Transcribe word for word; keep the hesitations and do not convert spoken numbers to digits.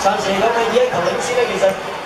暫時嚟講嘅以一球領先咧，其實